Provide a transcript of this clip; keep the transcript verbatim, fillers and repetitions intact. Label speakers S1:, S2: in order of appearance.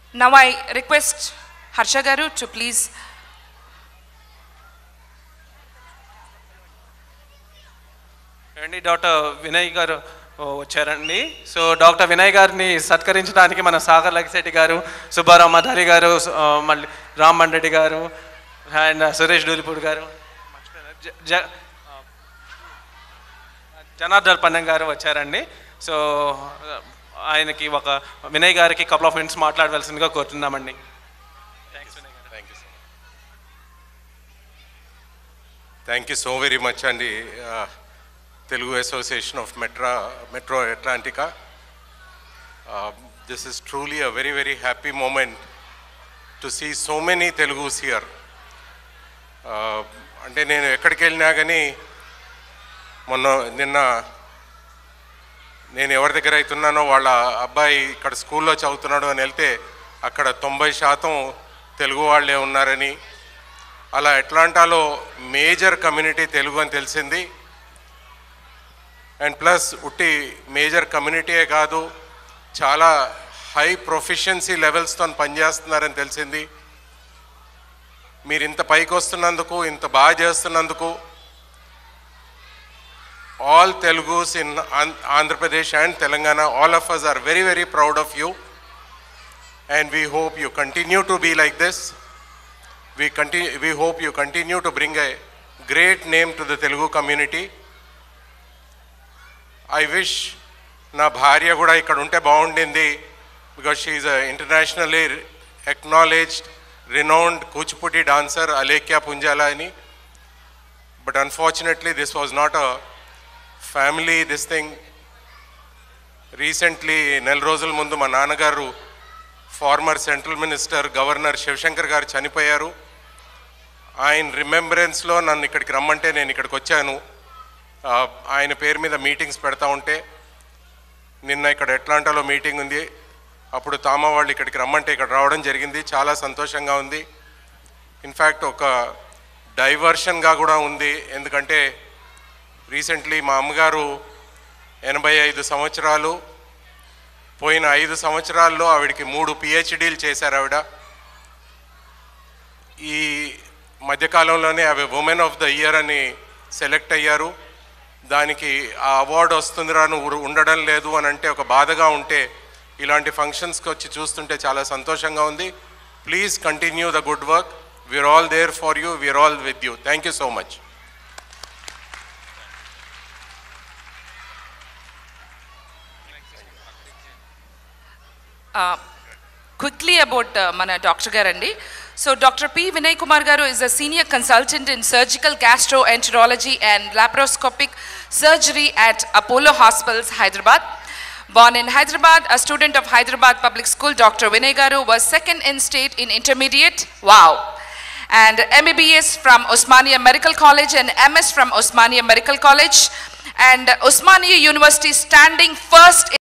S1: Now I request Harsha Garu to please.
S2: అండి doctor Vinay garu వచ్చారండి. So doctor Vinay గారిని సత్కరించడానికి మన సాగర్ లక్కిశెట్టి గారు, సుబ్బారావు మధారి గారు, మళ్ళీ రామ్మన్ రెడ్డి గారు అండ్ సురేష్ డూలిపూడి గారు, జనార్దన్ పన్నం గారు వచ్చారండి. సో ఆయనకి ఒక వినయ్ గారికి కపుల్ ఆఫ్ మినిట్స్ మాట్లాడవలసిందిగా కోరుతున్నామండి.
S3: Thank you so very much అండి. Telugu Association of Metro, Metro Atlantica. Uh, this is truly a very, very happy moment to see so many Telugus here. అంటే నేను ఎక్కడికి వెళ్ళినా కానీ మొన్న నిన్న నేను ఎవరి దగ్గర అవుతున్నానో వాళ్ళ అబ్బాయి ఇక్కడ స్కూల్లో చదువుతున్నాడు అని వెళ్తే అక్కడ తొంభై శాతం తెలుగు వాళ్ళే ఉన్నారని, అలా అట్లాంటాలో మేజర్ కమ్యూనిటీ తెలుగు అని తెలిసింది. అండ్ ప్లస్ ఉట్టి మేజర్ కమ్యూనిటీయే కాదు, చాలా హై ప్రొఫిషియన్సీ లెవెల్స్తో పనిచేస్తున్నారని తెలిసింది. మీరు ఇంత పైకి వస్తున్నందుకు, ఇంత బాగా చేస్తున్నందుకు all Telugus in Andhra Pradesh and Telangana, all of us are very very proud of you and we hope you continue to be like this. We continue, we hope you continue to bring a great name to the Telugu community. I wish నా భార్య కూడా ఇక్కడ ఉంటే బాగుండింది, because she is a internationally acknowledged renowned Kuchipudi dancer Alekhya Punjala అని. But unfortunately this was not a family this thing. Recently నెల రోజుల ముందు మా నాన్నగారు former central minister governor Shivashankar garu చనిపోయారు. ఆయన రిమెంబరెన్స్లో నన్ను ఇక్కడికి రమ్మంటే నేను ఇక్కడికి వచ్చాను. ఆయన పేరు మీద మీటింగ్స్ పెడతా ఉంటే నిన్న ఇక్కడ అట్లాంటాలో మీటింగ్ ఉంది, అప్పుడు తామ వాళ్ళు ఇక్కడికి రమ్మంటే ఇక్కడ రావడం జరిగింది. చాలా సంతోషంగా ఉంది. ఇన్ఫ్యాక్ట్ ఒక డైవర్షన్గా కూడా ఉంది, ఎందుకంటే రీసెంట్లీ మా అమ్మగారు ఎనభై ఐదు సంవత్సరాలు, పోయిన ఐదు సంవత్సరాల్లో ఆవిడకి మూడు పిహెచ్డీలు చేశారు ఆవిడ. ఈ మధ్యకాలంలోనే అవి ఉమెన్ ఆఫ్ ద ఇయర్ అని సెలెక్ట్ అయ్యారు. దానికి ఆ అవార్డు వస్తుందిరా నువ్వు ఉండడం లేదు అని అంటే ఒక బాధగా ఉంటే ఇలాంటి ఫంక్షన్స్కి వచ్చి చూస్తుంటే చాలా సంతోషంగా ఉంది. Please continue the good work. We are all there for you, we are all with you. Thank you so much.
S1: Quickly about uh, mana Doctor Garandi. So Doctor P. Vinay Kumar Garu is a senior consultant in surgical gastroenterology and laparoscopic surgery at Apollo Hospitals, Hyderabad. Born in Hyderabad, a student of Hyderabad Public School, Doctor Vinay Garu was second in state in intermediate. Wow. And M B B S from Osmania Medical College and M S from Osmania Medical College. And Osmania University standing first in